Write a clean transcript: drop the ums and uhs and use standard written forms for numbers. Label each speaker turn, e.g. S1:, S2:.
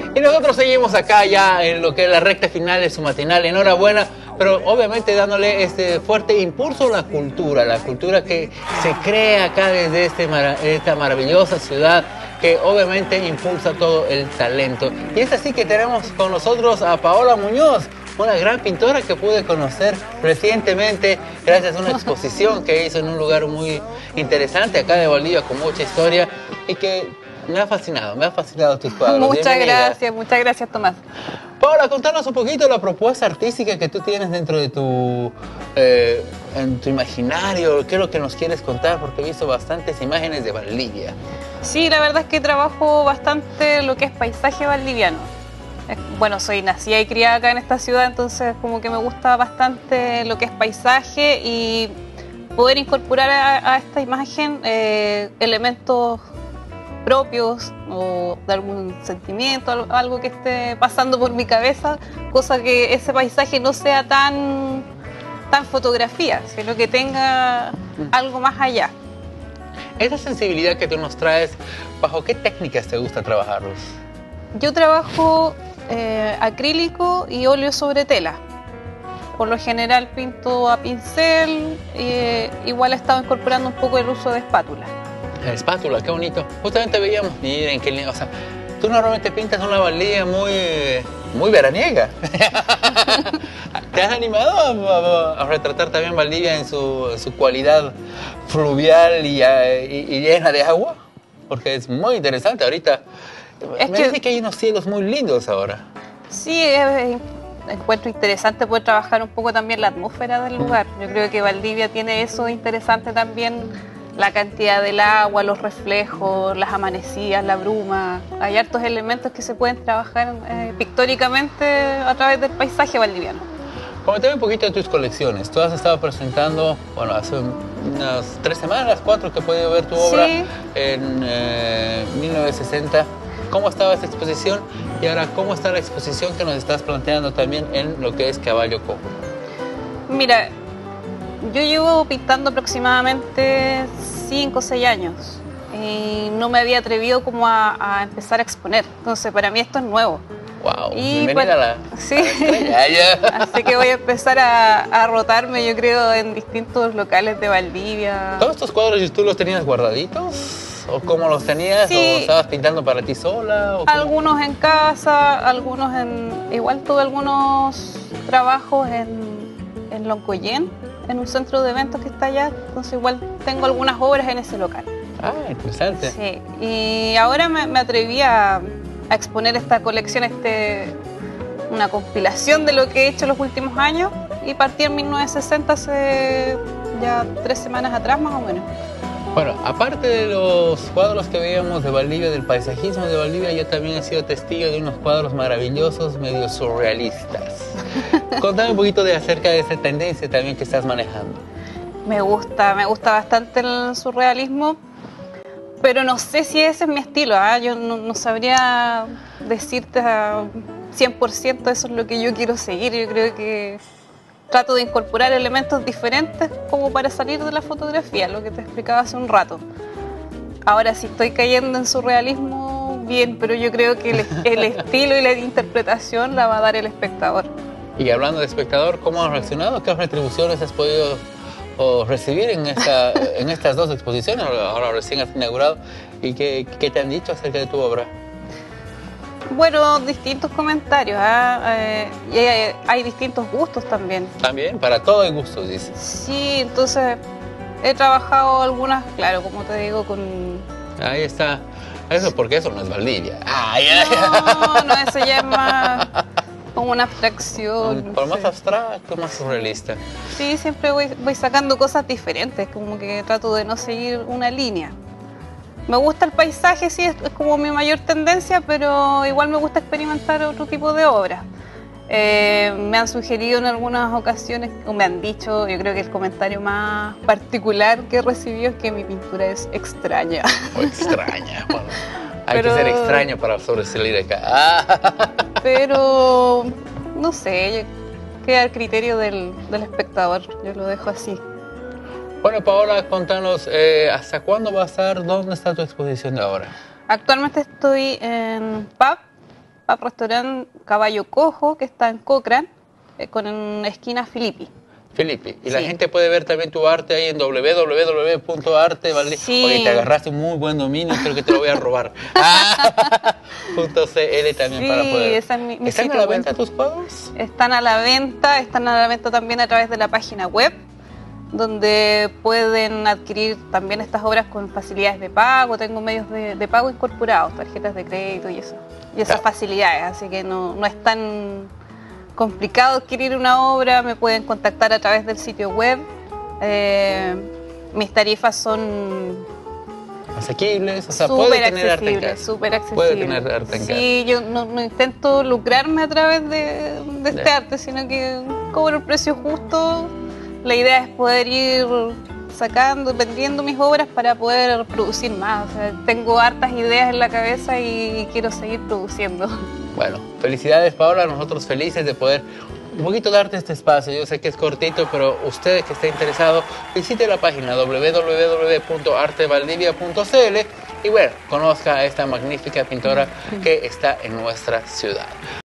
S1: Y nosotros seguimos acá ya en lo que es la recta final de su matinal. Enhorabuena, pero obviamente dándole este fuerte impulso a la cultura que se crea acá desde esta maravillosa ciudad, que obviamente impulsa todo el talento. Y es así que tenemos con nosotros a Paola Muñoz, una gran pintora que pude conocer recientemente gracias a una exposición que hizo en un lugar muy interesante acá de Valdivia, con mucha historia, y que me ha fascinado tus cuadros.
S2: Muchas gracias, Tomás.
S1: Paola, contanos un poquito la propuesta artística que tú tienes dentro de en tu imaginario. ¿Qué es lo que nos quieres contar? Porque he visto bastantes imágenes de Valdivia.
S2: Sí, la verdad es que trabajo bastante lo que es paisaje valdiviano. Bueno, soy nacida y criada acá en esta ciudad, entonces como que me gusta bastante lo que es paisaje y poder incorporar a esta imagen elementos propios o de algún sentimiento, algo que esté pasando por mi cabeza, cosa que ese paisaje no sea tan fotografía, sino que tenga algo más allá.
S1: Esa sensibilidad que tú nos traes, ¿bajo qué técnicas te gusta trabajarlos?
S2: Yo trabajo acrílico y óleo sobre tela. Por lo general pinto a pincel, igual he estado incorporando un poco el uso de espátula.
S1: La espátula, qué bonito. Justamente veíamos, miren qué lindo. O sea, tú normalmente pintas una Valdivia muy veraniega. ¿Te has animado a retratar también Valdivia en su cualidad fluvial y llena de agua? Porque es muy interesante ahorita. Me dice que hay unos cielos muy lindos ahora.
S2: Sí, encuentro interesante poder trabajar un poco también la atmósfera del lugar. Yo creo que Valdivia tiene eso interesante también, la cantidad del agua, los reflejos, las amanecidas, la bruma. Hay hartos elementos que se pueden trabajar pictóricamente a través del paisaje valdiviano.
S1: Coméntame un poquito de tus colecciones. Tú has estado presentando, bueno, hace unas 3 semanas, 4 que he podido ver tu obra en 1960. ¿Cómo estaba esta exposición? Y ahora, ¿cómo está la exposición que nos estás planteando también en lo que es Caballo Cojo?
S2: Mira, yo llevo pintando aproximadamente 5 o 6 años y no me había atrevido como a empezar a exponer. Entonces, para mí esto es nuevo.
S1: Wow,
S2: y
S1: bienvenida a la
S2: estrella. Así que voy a empezar a rotarme, yo creo, en distintos locales de Valdivia.
S1: ¿Todos estos cuadros tú los tenías guardaditos? ¿O cómo los tenías?
S2: Sí.
S1: ¿O estabas pintando para ti sola? ¿O
S2: algunos en casa, algunos igual tuve algunos trabajos en Loncoyen, en un centro de eventos que está allá, entonces igual tengo algunas obras en ese local.
S1: Ah, interesante.
S2: Sí, y ahora me atreví a exponer esta colección, una compilación de lo que he hecho los últimos años, y partí en 1960, hace ya 3 semanas atrás más o menos.
S1: Bueno, aparte de los cuadros que veíamos de Valdivia, del paisajismo de Valdivia, yo también he sido testigo de unos cuadros maravillosos, medio surrealistas. Contame un poquito acerca de esa tendencia también que estás manejando.
S2: Me gusta bastante el surrealismo, pero no sé si ese es mi estilo, yo no sabría decirte a 100% eso es lo que yo quiero seguir. Yo creo que trato de incorporar elementos diferentes como para salir de la fotografía, lo que te explicaba hace un rato. Ahora, si estoy cayendo en surrealismo, bien, pero yo creo que el estilo y la interpretación la va a dar el espectador.
S1: Y hablando de espectador, ¿cómo has reaccionado? ¿Qué retribuciones has podido recibir en estas 2 exposiciones? Ahora recién has inaugurado. ¿Y qué te han dicho acerca de tu obra?
S2: Bueno, distintos comentarios, y hay distintos gustos también.
S1: También, para todo hay gustos, dices.
S2: Sí, entonces he trabajado algunas, claro, como te digo, con...
S1: Ahí está. Eso porque eso no es Valdivia.
S2: No, eso ya es más como una abstracción.
S1: Por más abstracto, más surrealista.
S2: Sí, siempre voy sacando cosas diferentes, como que trato de no seguir una línea. Me gusta el paisaje, sí, es como mi mayor tendencia, pero igual me gusta experimentar otro tipo de obras. Me han sugerido en algunas ocasiones, o me han dicho, yo creo que el comentario más particular que he recibido es que mi pintura es extraña.
S1: O extraña, bueno, hay que ser extraño para sobresalir acá.
S2: Pero, no sé, queda al criterio del espectador, yo lo dejo así.
S1: Bueno, Paola, contanos, ¿hasta cuándo va a estar? ¿Dónde está tu exposición de ahora?
S2: Actualmente estoy en al restaurante Caballo Cojo, que está en Cochrane, con esquina Filippi.
S1: Felipe, y
S2: Sí.
S1: la gente puede ver también tu arte ahí en www.artevaldivia.
S2: Sí.
S1: Oye, te agarraste un muy buen dominio, creo que te lo voy a robar. .cl también
S2: Sí,
S1: para poder.
S2: esa es mi
S1: ¿Están a
S2: sitio
S1: la
S2: web.
S1: venta tus cuadros?
S2: Están a la venta también a través de la página web, donde pueden adquirir también estas obras con facilidades de pago. Tengo medios de pago incorporados, tarjetas de crédito y eso. Y esas facilidades, así que no es tan complicado adquirir una obra. Me pueden contactar a través del sitio web. Mis tarifas son
S1: Asequibles, o sea, puede tener arte en casa.
S2: súper accesible.
S1: Puede tener arte en casa.
S2: Sí, yo no intento lucrarme a través de este arte, sino que cobro el precio justo. La idea es poder ir sacando, vendiendo mis obras para poder producir más. O sea, tengo hartas ideas en la cabeza y quiero seguir produciendo.
S1: Bueno, felicidades Paola, nosotros felices de poder un poquito darte este espacio. Yo sé que es cortito, pero usted que esté interesado, visite la página www.artevaldivia.cl y bueno, conozca a esta magnífica pintora que está en nuestra ciudad.